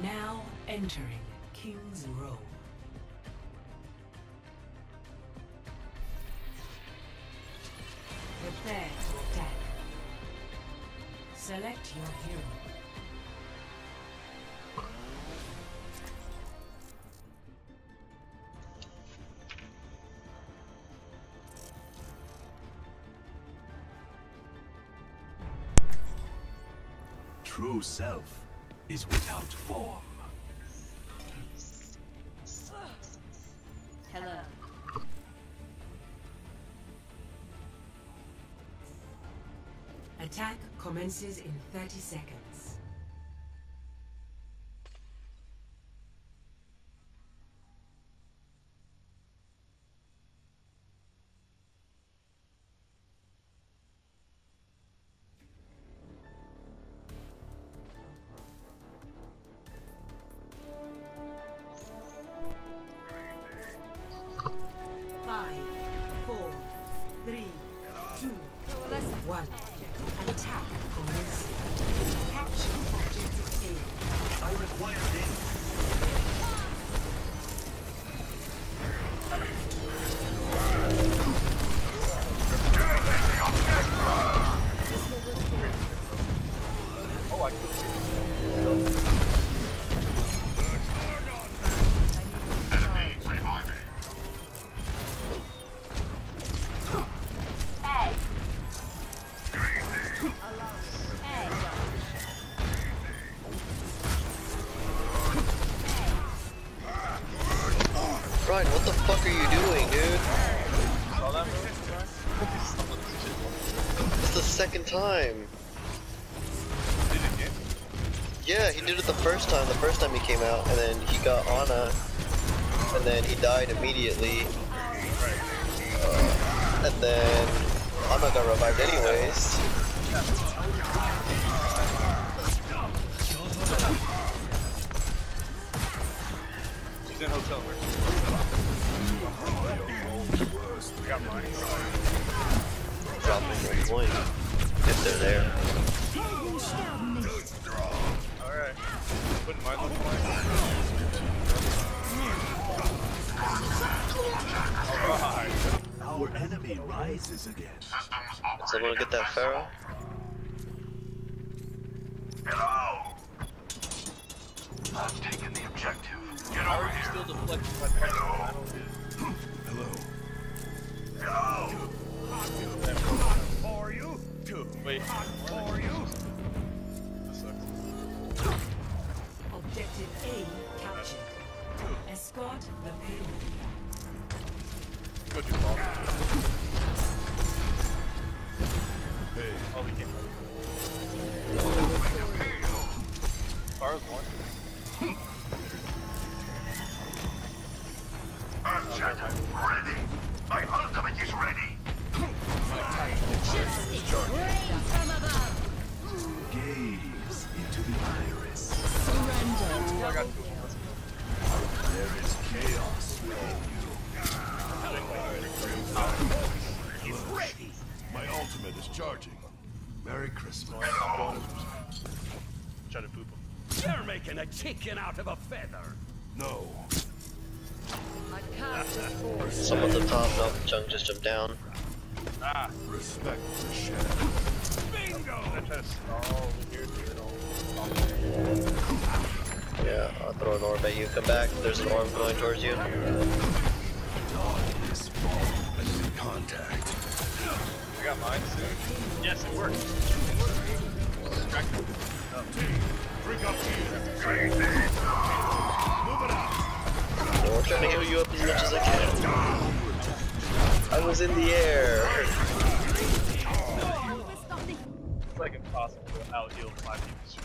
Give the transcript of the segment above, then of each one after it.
Now entering King's Row. Prepare to attack. Select your hero. True self is without form. Hello. Attack commences in 30 seconds. Five, four, three, two, one. Attack commencing. Capture objective A. I require this. Ryan, what the fuck are you doing, dude? It's the second time. Yeah, he did it the first time. The first time he came out, and then he got Ana, and then he died immediately. And then Ana got revived anyways. She's in hotel room. I got mine. Dropping one point if they're there. Alright. Wouldn't mind looking like. Alright. Our enemy rises again. Someone get that Pharaoh? Hello! I've taken the objective. Get How over are you here. still deflecting my battle? Hello. Hello. For you. Two. Wait. For you. That sucks. Objective A captured. Escort the payload. Go do ball. Hey. Oh, we can't. Fara's one. Earthshatter, ready. My ultimate is ready. Gaze into the iris. I got two. There is chaos within you. It's ready. My ultimate is charging. Merry Christmas. Try to poop him. You're making a chicken out of a feather. No. Some at the top, no, Chung just jumped down. Ah! Respect the shadow. Bingo! I try to stall here, Yeah, I'll throw an orb at you. Come back, there's an orb going towards you. Darkness fall. Enemy contact. I got mine soon. Yes, it worked. Distracted. Bring up here. Move it out. I'm trying to heal you up as much as I can. I was in the air. It's like impossible to out heal 5 people.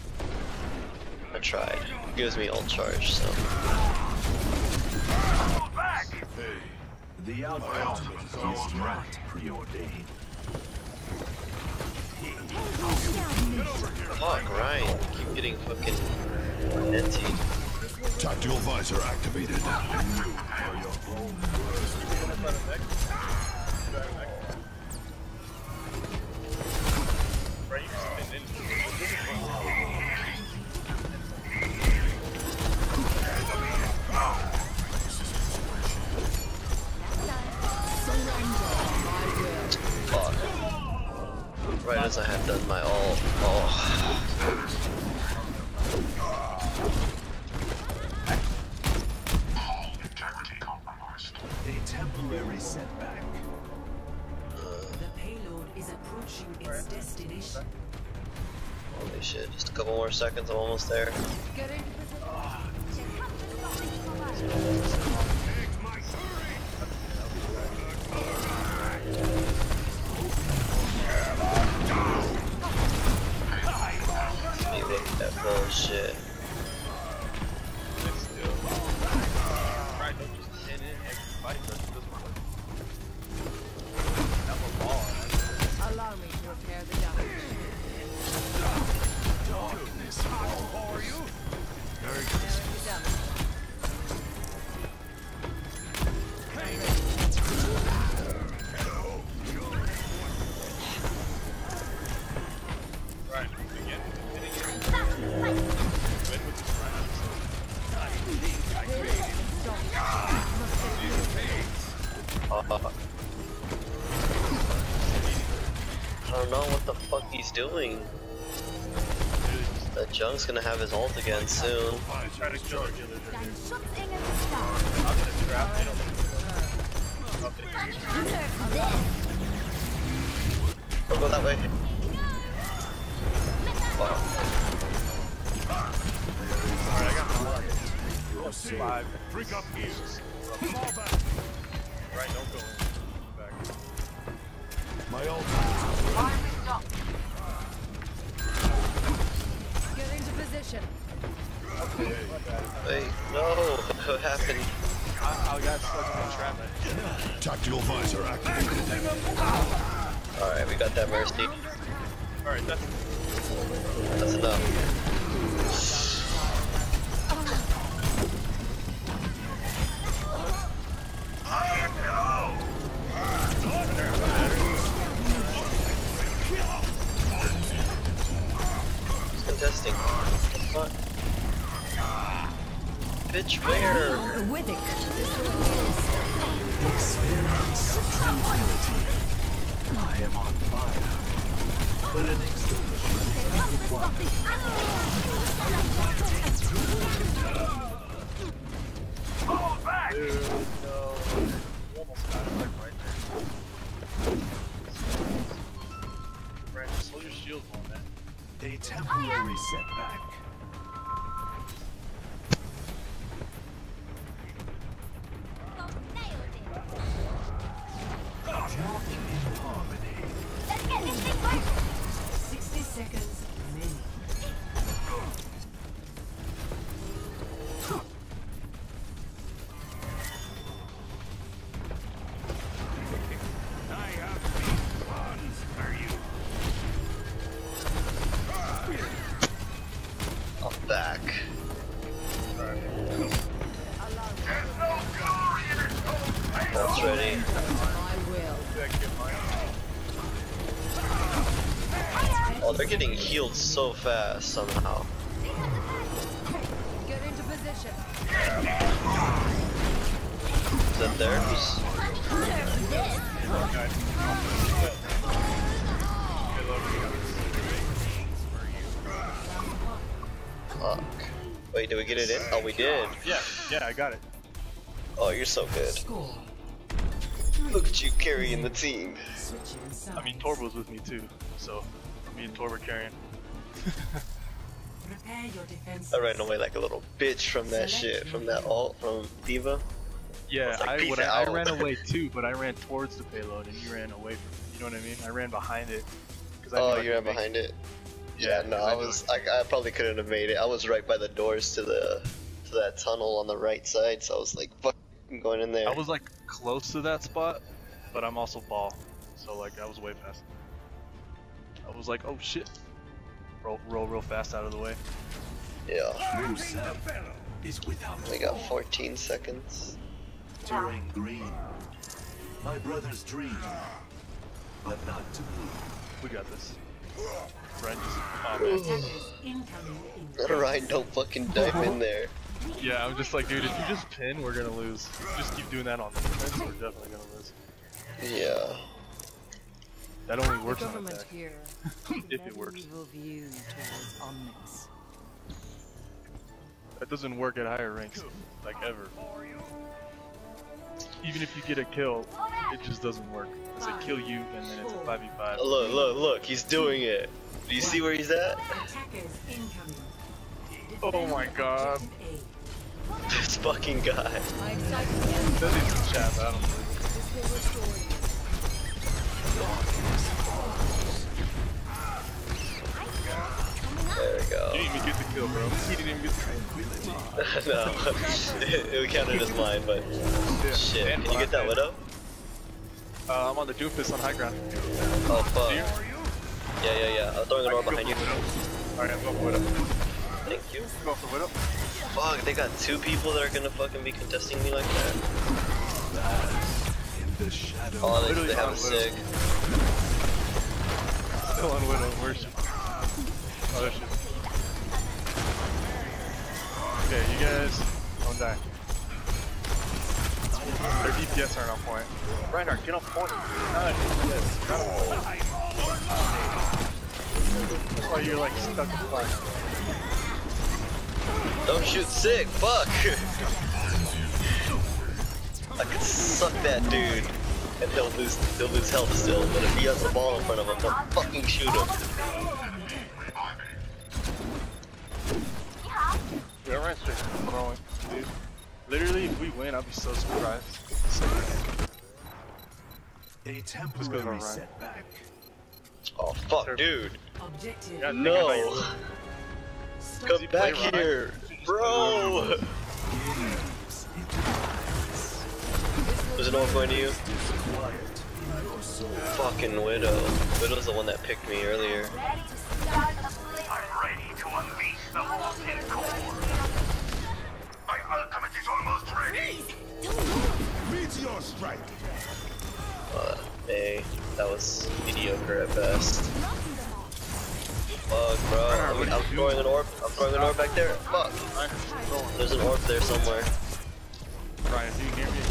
I tried. It gives me ult charge, so. Back. Hey, the ultimate is not preordained. Fuck, Ryan. Keep getting fucking NT. Tactical visor activated. You are your own worst. Right, you just spin in. done my ult. Oh. A temporary setback. The payload is approaching its destination. Holy shit, just a couple more seconds, I'm almost there. Hey, look at that bullshit. Right, don't just hit it and fight, but it doesn't work. I'm a ball. Allow me to repair the damage. Darkness. How are you? Merry Christmas. The damage. Right, again, hitting it. Win with this round. I don't know what the fuck he's doing. That Jung's gonna have his ult again soon. Try to kill her. Dein Schutzengel ist da. I'm gonna trap it. Don't go that way. Wow. Alright, I got one. 5. Freak up here. Fall back. Right, don't go in. Back. My ultimate. Get into position. Wait, no. What happened? I got stuck in the trap. Tactical visor activated. Alright, we got that Mercy. Alright, That's enough. Who's contesting? What? Bitch, where? With it. Experience tranquility. I am on fire. But an Fall back! dude, no. You almost got it, like, right there. Brand, just hold your shield on that. A temporary setback. Walk in harmony. Let's get this thing right. 60 seconds remaining. I have big plans for you. I'm back. That's ready. I will. Oh, they're getting healed so fast somehow. Get into position. Is that theirs? Fuck. Wait, did we get it in? Oh, we did. Yeah, I got it. Oh, you're so good. Score. Look at you carrying the team. Switching sides. I mean, Torb was with me too, so me and Torb were carrying. Prepare your defense. I ran away like a little bitch from that shit, from that ult from Diva. Yeah, Like, peace I out. ran away too, but I ran towards the payload and you ran away from it. You know what I mean? I ran behind it. 'Cause I knew Oh, I you could ran make- behind it. Yeah, Yeah, no, 'cause I knew was. I probably couldn't have made it. I was right by the doors to that tunnel on the right side, so I was like, fuck, I'm going in there. I was like close to that spot, but I'm also ball, so like I was way past. I was like, oh shit, roll real fast out of the way. Yeah. Rusev is without We got 14 seconds. turning green. My brother's dream, but not to me. We got this. Brent just, Attackers incoming in. Ryan, don't fucking dive in there. yeah, I'm just like, dude, if you just pin, we're gonna lose. If you just keep doing that on defense, we're definitely gonna lose. Yeah. That only The works on government attack. here If has it an works. evil view towards Omnics. That doesn't work at higher ranks, like ever. Even if you get a kill, it just doesn't work. Because they kill you and then it's a 5v5. Look, he's doing it. Do you see where he's at? Attackers incoming. Oh my god. Defend This fucking guy. My excitement That needs some chat, but I don't believe it. this will restore you. There we go. You didn't even get the kill, bro. He didn't even get the kill. No, it counted as mine, but shit. And Can you get that widow? I'm on the Doomfist on high ground. Oh fuck. Here? Yeah. I'm throwing an orb behind you. Alright, I'm going for Widow. Thank you. Go for Widow. Fuck, they got two people that are gonna fucking be contesting me like that. In the shadow. Oh, Literally they have on a Widow. sig. Still on Widow. Where's she? Oh, there she is. Okay, you guys don't die. Their DPS aren't on point. Reinhardt, get on point. Not DPS. Not on point. That's why you're like stuck in fire. Don't shoot sick, fuck! I could suck that dude, and he'll lose health still, but if he has the ball in front of him, they'll fucking shoot him. Yeah, right straight. Throwing. Dude. Literally, if we win, I'll be so surprised. A Let's go temporary Ryan. setback. Oh fuck, dude. Objective. Yeah, No! Stop. Come back here, bro! Was it all going to you? Fucking Widow. Widow's the one that picked me earlier. Ready to start a blitz. Ready to unleash the molten core. My ultimate is almost ready. Meteor strike. Hey, that was mediocre at best. Fuck, bro. I'm throwing an orb. I'm throwing an orb back there. Fuck. There's an orb there somewhere. Ryan, do you hear me?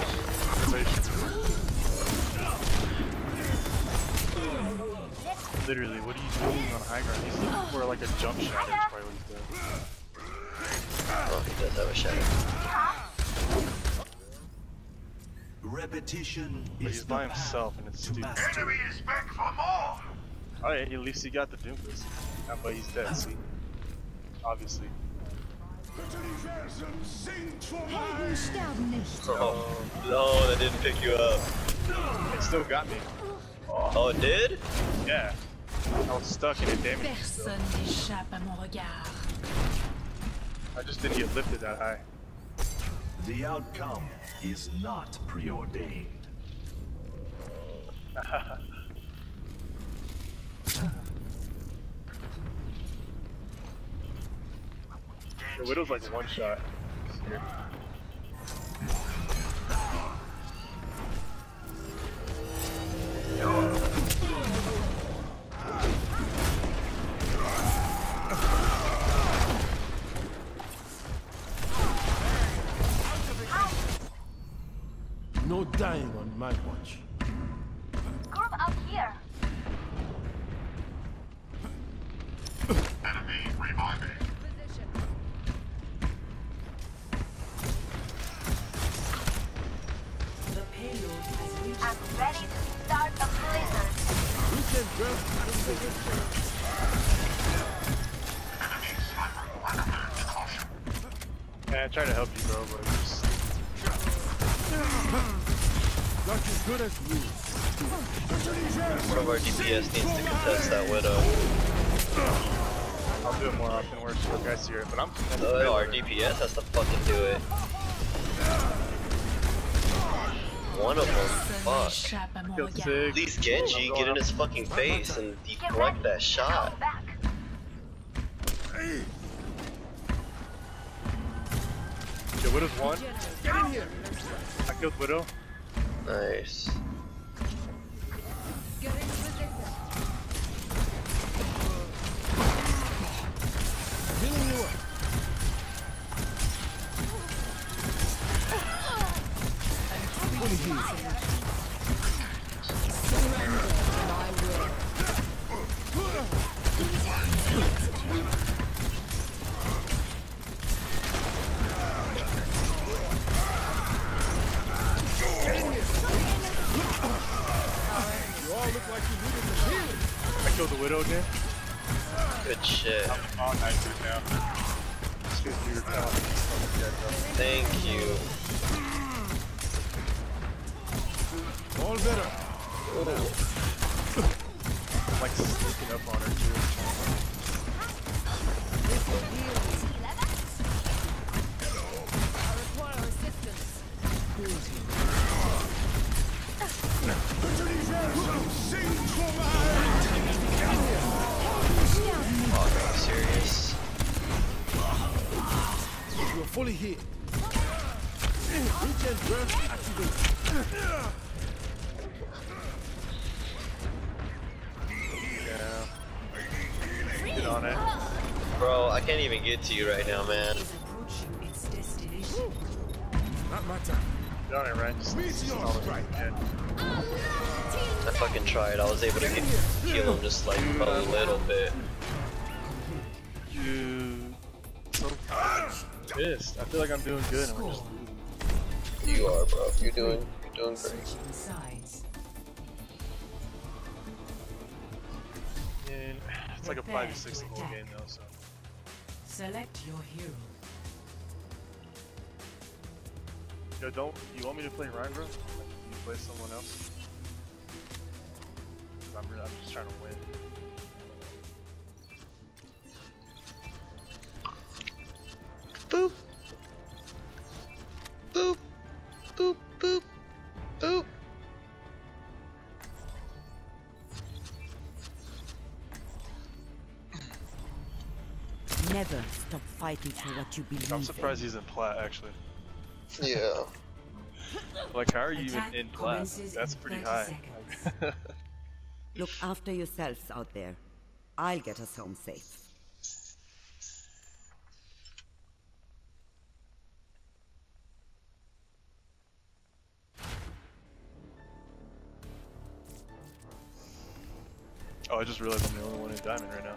Literally, what are you doing on high ground? He's looking for like a jump shot. That's probably what he's doing. Oh, he does have a shadow. Repetition But is he's the by path himself and it's to stupid. mastery. Enemy is back for more. Oh yeah, at least he got the Doomfist. But he's dead, see? Obviously. Helden sterben nicht. Oh, no, that didn't pick you up. It still got me. Oh, it did? Yeah. I was stuck and it damaged me still. Personne n'échappe à mon regard. I just didn't get lifted that high. The outcome is not preordained. The Widow's like one shot. Here. No dying on my watch. Group up here. Enemy reviving. Position. The payload has reached I'm ready to start a blizzard. You can just Yeah, I tried to help you, bro, but just... not as good as you. One of our DPS needs to contest that Widow. I'll do it more often where you guys hear it, but I'm... Oh, our DPS has to fucking do it. One of them. Fuck. N'échappe à mon Killed regard. Sig. At least Genji, get in his fucking face and deflect that shot. Come back. Yeah, Widow's one. Get in here. I killed Widow. Nice. Get into position. Healing you up. Surrender to my again? Good shit. I'm on nitro now. It's good for your talent. Thank you. All better. I'm like sneaking up on her too. I require assistance. Oh, are you serious? You are fully hit. Regen breath activated. Yeah. Get on it. Bro, I can't even get to you right now, man. Is approaching its destination. Not my time. Get on it, Ryan. Just all of it. Yeah. I fucking tried. I was able to kill him just like a little bit. Dude. So pissed. I feel like I'm doing good and we're just losing. You are, bro. You're doing great. Switching sides. And it's like a 5v6 the whole game though, so. Select your hero. Yo, don't you want me to play Ryan, bro? Like, can you play someone else? 'Cause I'm just trying to win. Boop. Boop. Boop. Boop. Boop. Never stop fighting for what you believe I'm surprised in. he's in plat actually. Yeah. Like, how are you even Attack in plat? commences That's in pretty 30 high. seconds. Look after yourselves out there. I'll get us home safe. Oh, I just realized I'm the only one in diamond right now.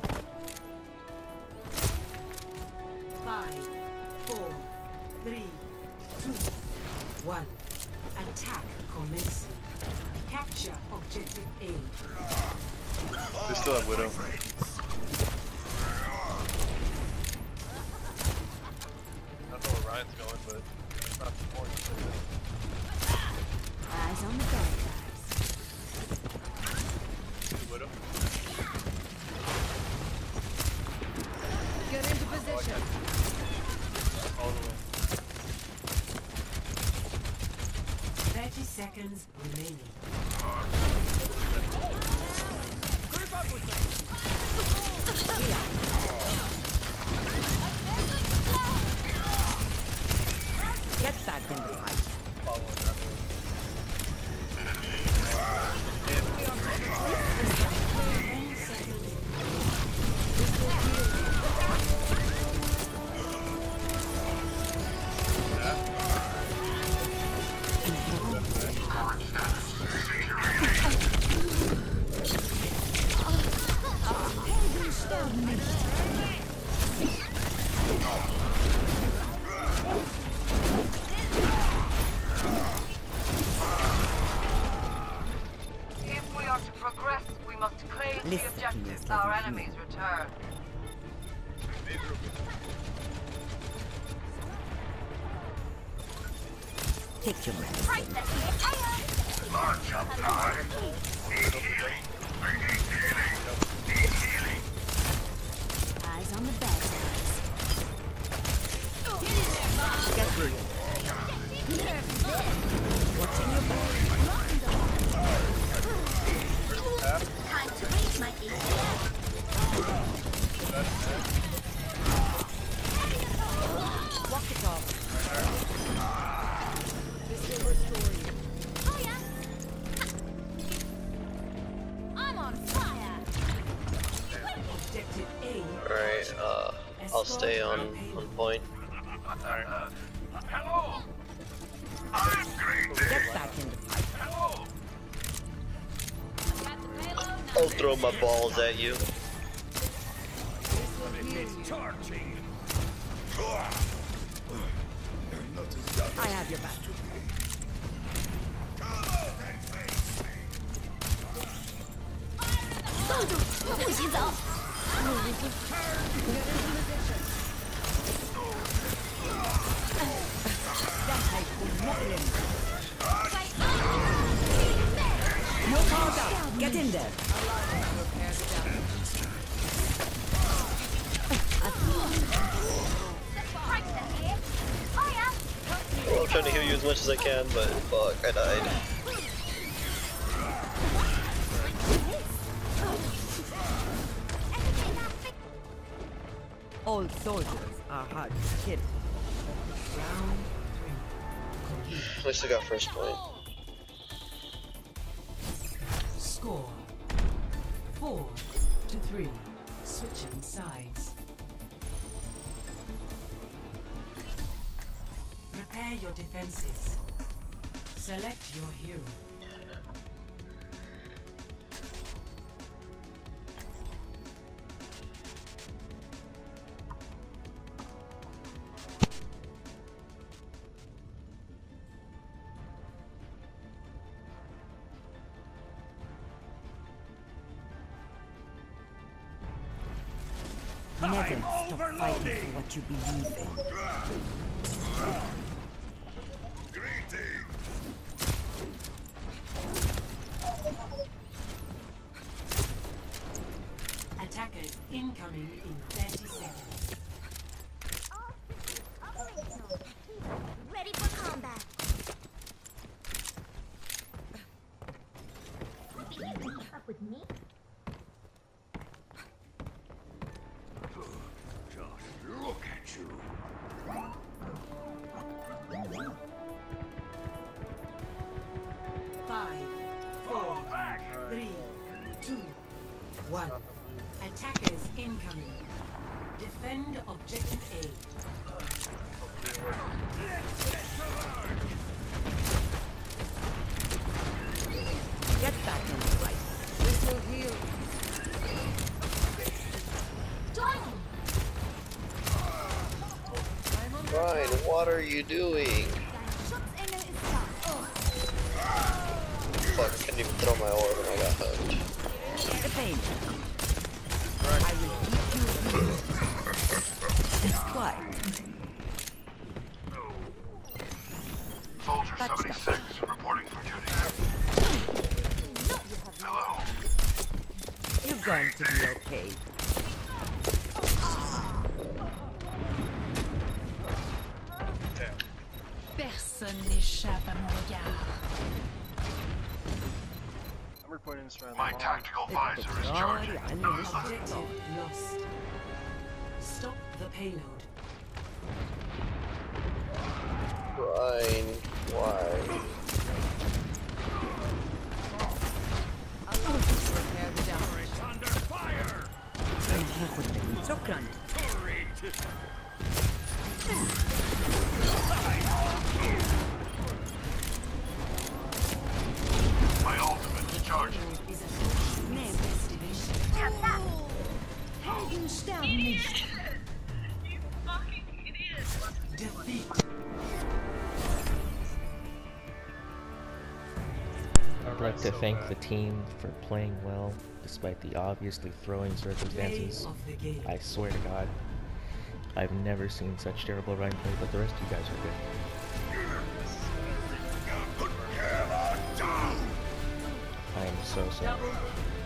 5, 4, 3, 2, 1. Attack commencing. Capture objective A. They still have Widow. I don't know where Ryan's going, but it's not the point. Eyes on the bad guys. See the Widow? Get into position. All the way. 30 seconds remaining. Get back in the fight. If we are to progress, we must claim the Listen, objectives yes, our let me enemies return. Take your medicine. March up, guys. Need healing. I need healing. Need healing. Eyes on the bad guys. Get through. Watching your back. Time to raise my ATM. Walk it off. This will restore you. Oh yeah. I'm on fire. Objective A. Alright, I'll stay on point. Hello. I'm great. Get back in the fight. Hello. Got the payload. I'll throw my balls at you. Charging. I have your back. No powder. Get in there. Well, I'm trying to heal you as much as I can, but fuck, I died. Old soldiers are hard to kill. Round 3. At least I got first point. Score 4-3. Switching sides. Prepare your defenses. Select your hero. Never stop fighting for what you believe in. Attackers incoming in 30 seconds. Ready for combat. Keep up with me? Just look at you. 5, 4, 3, 2, 1. Attackers incoming. Defend objective A. Get back in the fight. This will heal. Ryan, what are you doing? Fuck, I couldn't even throw my orb and I got hooked. The pain. I will keep you here. It's quiet. Soldier 76 reporting for duty. Hello. You're going to be okay. Personne n'échappe à mon regard. I'm reporting this round. My tactical visor is charging. Objective lost. Stop the payload. Ryan, why? Prepare the down. Under fire! شكرا. My ultimate is charging. Is a investigation. Ihn sterben nicht. Defeat. I'd like to thank the team for playing well, despite the obviously throwing circumstances. Of the game. I swear to God, I've never seen such terrible Ryan play, but the rest of you guys are good. I am so sorry.